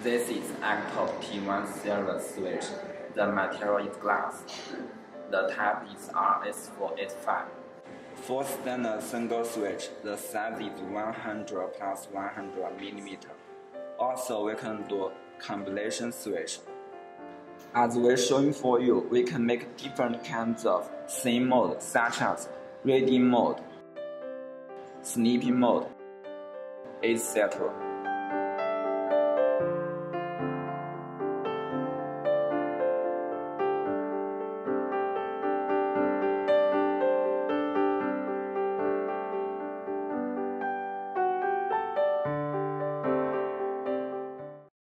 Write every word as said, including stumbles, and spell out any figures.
This is ACTOP T one series switch. The material is glass. The type is R S four eighty-five. For standard single switch, the size is one hundred plus one hundred millimeter. Also, we can do combination switch. As we're showing for you, we can make different kinds of scene mode, such as reading mode, sleeping mode, et cetera.